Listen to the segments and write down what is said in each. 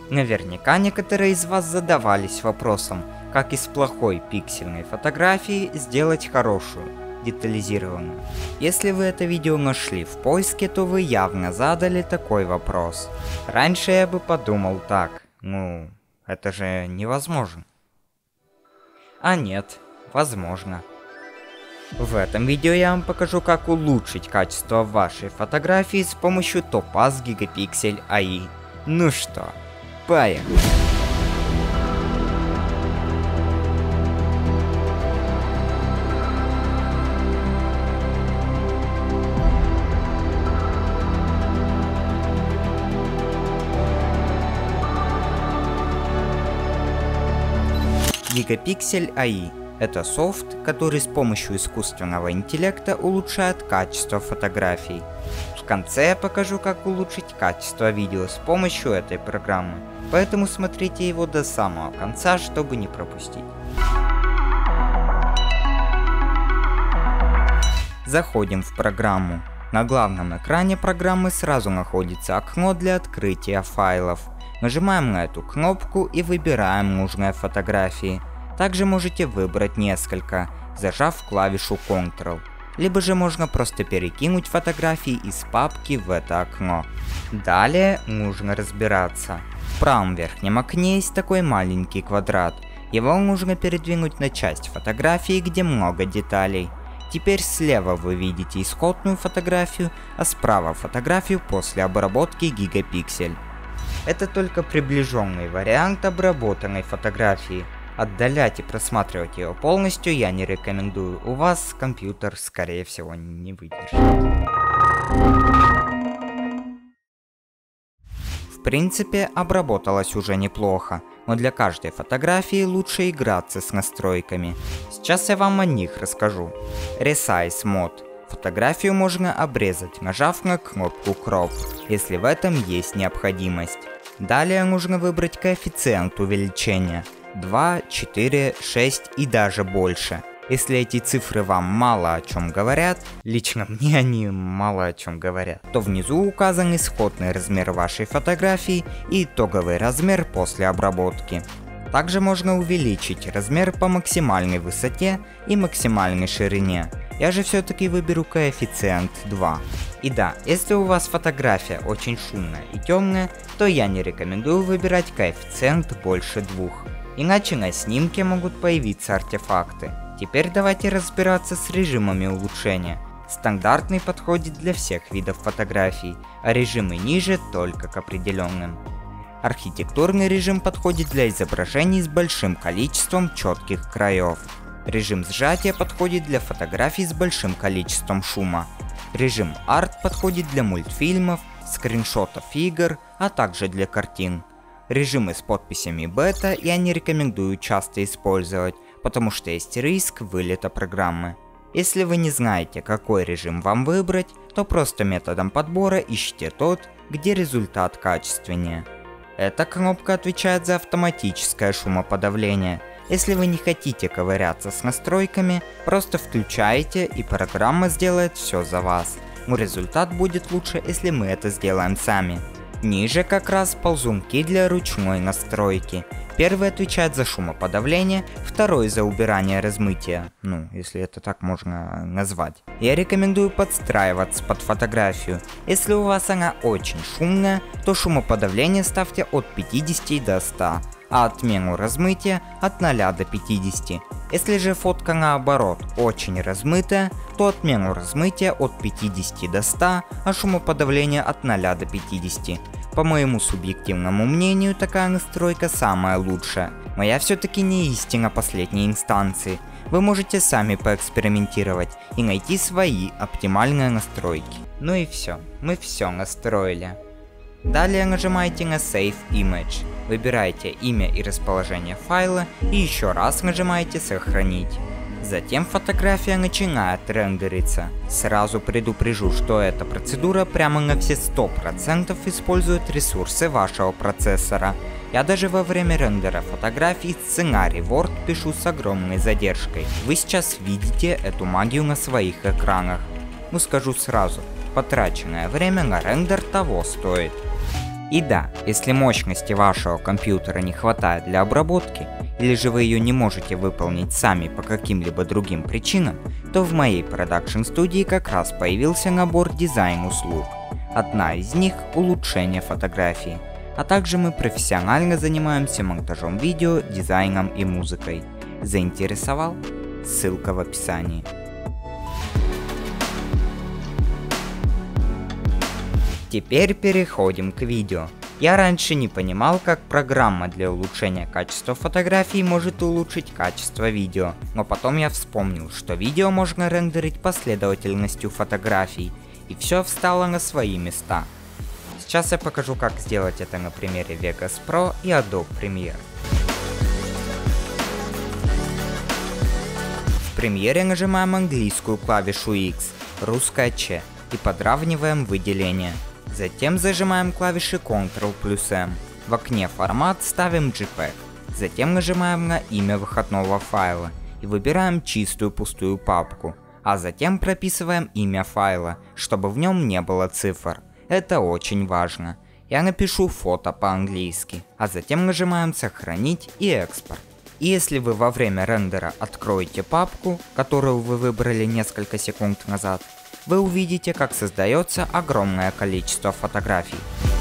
Наверняка некоторые из вас задавались вопросом, как из плохой пиксельной фотографии сделать хорошую, детализированную. Если вы это видео нашли в поиске, то вы явно задали такой вопрос. Раньше я бы подумал так, это же невозможно. А нет, возможно. В этом видео я вам покажу, как улучшить качество вашей фотографии с помощью Topaz Gigapixel AI. Ну что, поехали! Gigapixel AI – это софт, который с помощью искусственного интеллекта улучшает качество фотографий. В конце я покажу, как улучшить качество видео с помощью этой программы, поэтому смотрите его до самого конца, чтобы не пропустить. Заходим в программу. На главном экране программы сразу находится окно для открытия файлов. Нажимаем на эту кнопку и выбираем нужные фотографии. Также можете выбрать несколько, зажав клавишу Ctrl. Либо же можно просто перекинуть фотографии из папки в это окно. Далее нужно разбираться. В правом верхнем окне есть такой маленький квадрат. Его нужно передвинуть на часть фотографии, где много деталей. Теперь слева вы видите исходную фотографию, а справа фотографию после обработки Gigapixel. Это только приближенный вариант обработанной фотографии. Отдалять и просматривать ее полностью я не рекомендую, у вас компьютер скорее всего не выдержит. В принципе, обработалось уже неплохо, но для каждой фотографии лучше играться с настройками. Сейчас я вам о них расскажу. Resize Mode. Фотографию можно обрезать, нажав на кнопку Crop, если в этом есть необходимость. Далее нужно выбрать коэффициент увеличения. 2, 4, 6 и даже больше. Если эти цифры вам мало о чем говорят, лично мне они мало о чем говорят, то внизу указан исходный размер вашей фотографии и итоговый размер после обработки. Также можно увеличить размер по максимальной высоте и максимальной ширине. Я же все-таки выберу коэффициент 2. И да, если у вас фотография очень шумная и темная, то я не рекомендую выбирать коэффициент больше 2. Иначе на снимке могут появиться артефакты. Теперь давайте разбираться с режимами улучшения. Стандартный подходит для всех видов фотографий, а режимы ниже только к определенным. Архитектурный режим подходит для изображений с большим количеством четких краев. Режим сжатия подходит для фотографий с большим количеством шума. Режим арт подходит для мультфильмов, скриншотов игр, а также для картин. Режимы с подписями бета я не рекомендую часто использовать, потому что есть риск вылета программы. Если вы не знаете, какой режим вам выбрать, то просто методом подбора ищите тот, где результат качественнее. Эта кнопка отвечает за автоматическое шумоподавление. Если вы не хотите ковыряться с настройками, просто включаете и программа сделает все за вас. Но результат будет лучше, если мы это сделаем сами. Ниже как раз ползунки для ручной настройки. Первый отвечает за шумоподавление, второй за убирание размытия, если это так можно назвать. Я рекомендую подстраиваться под фотографию. Если у вас она очень шумная, то шумоподавление ставьте от 50 до 100, а отмену размытия от 0 до 50. Если же фотка наоборот очень размытая, то отмену размытия от 50 до 100, а шумоподавление от 0 до 50. По моему субъективному мнению, такая настройка самая лучшая, но я все-таки не истина последней инстанции. Вы можете сами поэкспериментировать и найти свои оптимальные настройки. Ну и все, мы все настроили. Далее нажимаете на Save Image, выбираете имя и расположение файла и еще раз нажимаете Сохранить. Затем фотография начинает рендериться. Сразу предупрежу, что эта процедура прямо на все 100% использует ресурсы вашего процессора. Я даже во время рендера фотографий сценарий Word пишу с огромной задержкой. Вы сейчас видите эту магию на своих экранах. Скажу сразу, потраченное время на рендер того стоит. И да, если мощности вашего компьютера не хватает для обработки, или же вы ее не можете выполнить сами по каким-либо другим причинам, то в моей продакшн-студии как раз появился набор дизайн-услуг. Одна из них – улучшение фотографии. А также мы профессионально занимаемся монтажом видео, дизайном и музыкой. Заинтересовал? Ссылка в описании. Теперь переходим к видео. Я раньше не понимал, как программа для улучшения качества фотографий может улучшить качество видео, но потом я вспомнил, что видео можно рендерить последовательностью фотографий, и все встало на свои места. Сейчас я покажу, как сделать это на примере Vegas Pro и Adobe Premiere. В Premiere нажимаем английскую клавишу X, русская Ч, и подравниваем выделение. Затем зажимаем клавиши Ctrl+M. В окне формат ставим JPEG. Затем нажимаем на имя выходного файла и выбираем чистую пустую папку. А затем прописываем имя файла, чтобы в нем не было цифр. Это очень важно. Я напишу фото по-английски, а затем нажимаем «Сохранить» и «Экспорт». И если вы во время рендера откроете папку, которую вы выбрали несколько секунд назад, вы увидите, как создается огромное количество фотографий.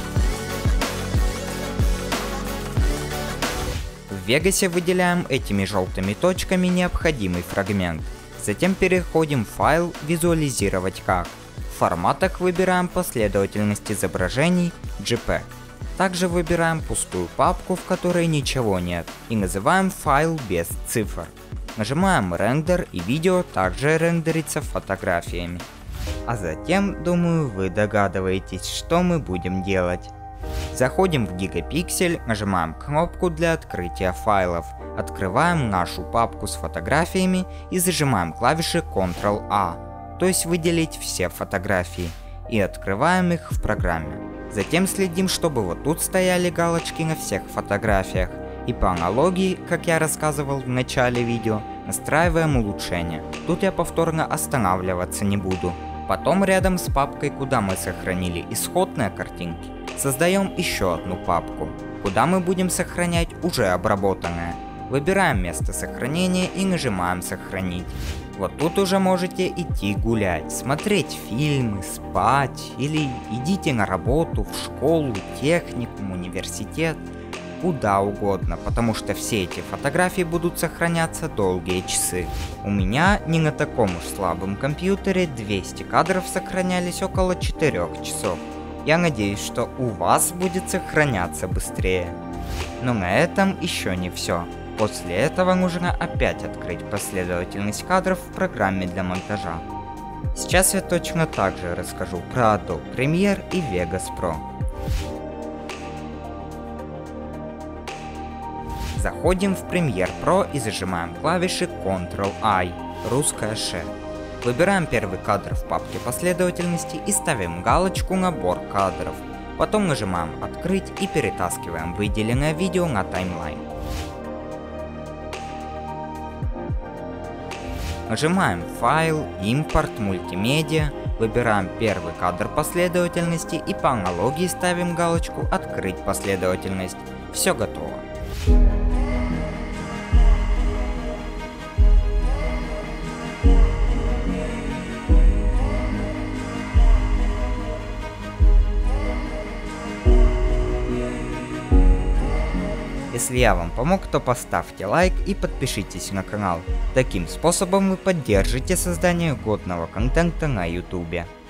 В Vegas выделяем этими желтыми точками необходимый фрагмент. Затем переходим в файл «Визуализировать как». В форматах выбираем последовательность изображений JPEG. Также выбираем пустую папку, в которой ничего нет, и называем файл без цифр. Нажимаем «Рендер», и видео также рендерится фотографиями. А затем, думаю, вы догадываетесь, что мы будем делать. Заходим в Gigapixel, нажимаем кнопку для открытия файлов, открываем нашу папку с фотографиями и зажимаем клавиши Ctrl-A, то есть выделить все фотографии, и открываем их в программе. Затем следим, чтобы вот тут стояли галочки на всех фотографиях, и по аналогии, как я рассказывал в начале видео, настраиваем улучшения. Тут я повторно останавливаться не буду. Потом рядом с папкой, куда мы сохранили исходные картинки, создаем еще одну папку, куда мы будем сохранять уже обработанное. Выбираем место сохранения и нажимаем «Сохранить». Вот тут уже можете идти гулять, смотреть фильмы, спать, или идите на работу, в школу, техникум, университет, куда угодно, потому что все эти фотографии будут сохраняться долгие часы. У меня не на таком уж слабом компьютере 200 кадров сохранялись около 4 часов. Я надеюсь, что у вас будет сохраняться быстрее. Но на этом еще не все. После этого нужно опять открыть последовательность кадров в программе для монтажа. Сейчас я точно так же расскажу про Adobe Premiere и Vegas Pro. Заходим в Premiere Pro и зажимаем клавиши Ctrl-I, русская Ш. Выбираем первый кадр в папке последовательности и ставим галочку «Набор кадров». Потом нажимаем «Открыть» и перетаскиваем выделенное видео на таймлайн. Нажимаем «Файл», «Импорт», «Мультимедиа», выбираем первый кадр последовательности и по аналогии ставим галочку «Открыть последовательность». Все готово. Если я вам помог, то поставьте лайк и подпишитесь на канал. Таким способом вы поддержите создание годного контента на YouTube.